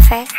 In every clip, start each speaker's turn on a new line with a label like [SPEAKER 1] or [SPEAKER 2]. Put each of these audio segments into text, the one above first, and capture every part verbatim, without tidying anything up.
[SPEAKER 1] first.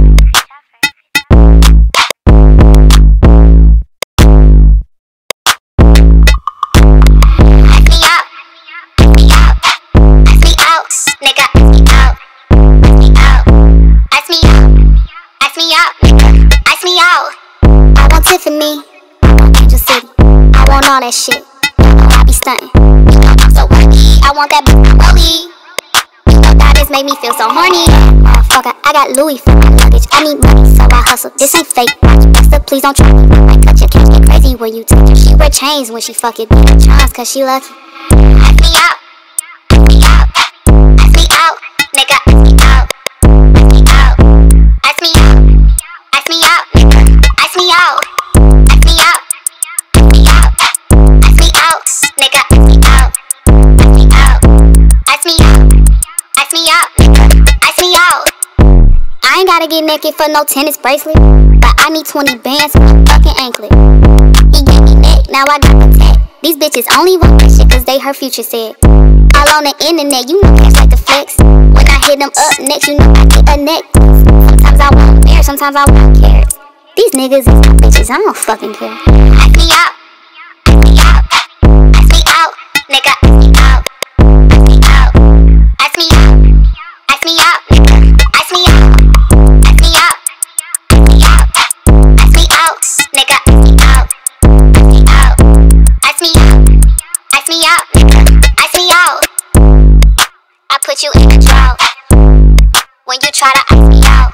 [SPEAKER 1] I want Tiffany, I want Angel City, I want all that shit. You know I be stuntin'. You know I'm so worthy. I want that bitch rolly. You know diamonds make me feel so horny. Motherfucker, I got Louis for my luggage. I need money, so I hustle. This ain't fake. Watch your best, please don't try me. I cut your catch me crazy when you touch her. She wear chains when she fuck it. Be her charms, cause she lucky. Ask me out, ask me out, ask me out, nigga, ask me out, ask me out, ask me out, ask me out, nigga. Ask me out, ask me out, ask me out, ask me out, nigga, ask me out, ask me out, ask me out, ask me out, nigga, ask me out. I ain't gotta get naked for no tennis bracelet, but I need twenty bands for my fucking anklet. He gave me neck, now I got the tech. These bitches only want that shit cause they her future said. All on the internet, you know cash like the flex. When I hit them up next, you know I get a necklace. Sometimes I want bears, sometimes I want carrots. These niggas is my bitches, I don't fucking care. Ask me out, ask me out, ask me out, nigga, ask me out, ask me out, ask me out, ask me out, nigga, ask me out, ask me out, ask me out, ask me out, nigga, ask me out, ask me out, ask me out, ask me out, nigga, ask me out. I put you in a drought when you try to ask me out.